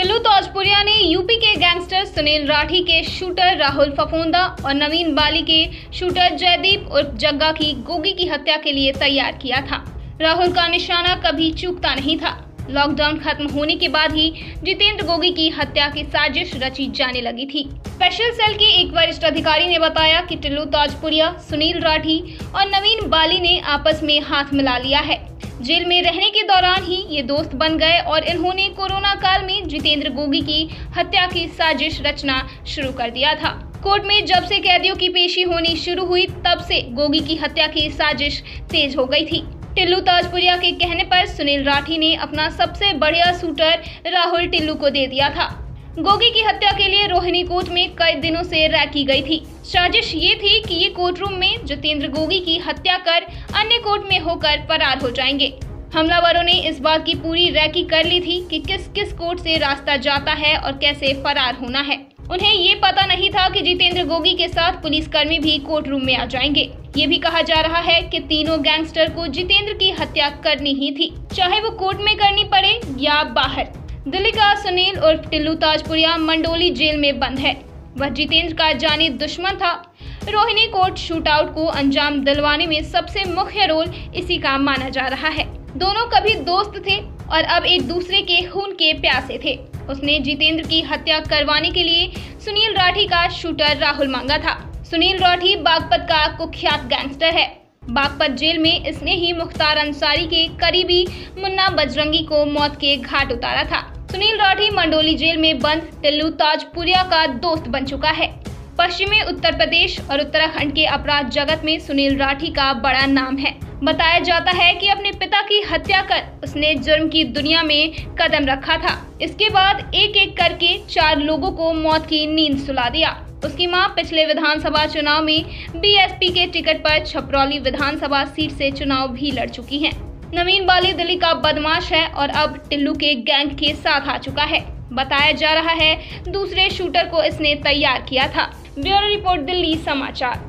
टिल्लू ताजपुरिया ने यूपी के गैंगस्टर सुनील राठी के शूटर राहुल फफूंदा और नवीन बाली के शूटर जयदीप उर्फ जग्गा की गोगी की हत्या के लिए तैयार किया था। राहुल का निशाना कभी चूकता नहीं था। लॉकडाउन खत्म होने के बाद ही जितेंद्र गोगी की हत्या की साजिश रची जाने लगी थी। स्पेशल सेल के एक वरिष्ठ अधिकारी ने बताया कि टिल्लू ताजपुरिया, सुनील राठी और नवीन बाली ने आपस में हाथ मिला लिया है। जेल में रहने के दौरान ही ये दोस्त बन गए और इन्होंने कोरोना काल में जितेंद्र गोगी की हत्या की साजिश रचना शुरू कर दिया था। कोर्ट में जब से कैदियों की पेशी होनी शुरू हुई तब से गोगी की हत्या की साजिश तेज हो गई थी। टिल्लू ताजपुरिया के कहने पर सुनील राठी ने अपना सबसे बढ़िया शूटर राहुल टिल्लू को दे दिया था। गोगी की हत्या के लिए रोहिणी कोर्ट में कई दिनों से रैक की गई थी। साजिश ये थी कि ये कोर्ट रूम में जितेंद्र गोगी की हत्या कर अन्य कोर्ट में होकर फरार हो जाएंगे। हमलावरों ने इस बात की पूरी रैकी कर ली थी कि किस किस कोर्ट से रास्ता जाता है और कैसे फरार होना है। उन्हें ये पता नहीं था कि जितेंद्र गोगी के साथ पुलिसकर्मी भी कोर्ट रूम में आ जाएंगे। ये भी कहा जा रहा है कि तीनों गैंगस्टर को जितेंद्र की हत्या करनी ही थी, चाहे वो कोर्ट में करनी पड़े या बाहर। दिल्ली का सुनील उर्फ टिल्लू ताजपुरिया मंडोली जेल में बंद है। वह जितेंद्र का जानी दुश्मन था। रोहिणी कोर्ट शूटआउट को अंजाम दिलवाने में सबसे मुख्य रोल इसी का माना जा रहा है। दोनों कभी दोस्त थे और अब एक दूसरे के खून के प्यासे थे। उसने जितेंद्र की हत्या करवाने के लिए सुनील राठी का शूटर राहुल मांगा था। सुनील राठी बागपत का कुख्यात गैंगस्टर है। बागपत जेल में इसने ही मुख्तार अंसारी के करीबी मुन्ना बजरंगी को मौत के घाट उतारा था। सुनील राठी मंडोली जेल में बंद टिल्लू ताजपुरिया का दोस्त बन चुका है। पश्चिमी उत्तर प्रदेश और उत्तराखंड के अपराध जगत में सुनील राठी का बड़ा नाम है। बताया जाता है कि अपने पिता की हत्या कर उसने जुर्म की दुनिया में कदम रखा था। इसके बाद एक एक करके 4 लोगों को मौत की नींद सुला दिया। उसकी मां पिछले विधानसभा चुनाव में बीएसपी के टिकट पर छपरौली विधानसभा सीट से चुनाव भी लड़ चुकी हैं। नवीन बाली दिल्ली का बदमाश है और अब टिल्लू के गैंग के साथ आ चुका है। बताया जा रहा है दूसरे शूटर को इसने तैयार किया था। ब्यूरो रिपोर्ट, दिल्ली समाचार।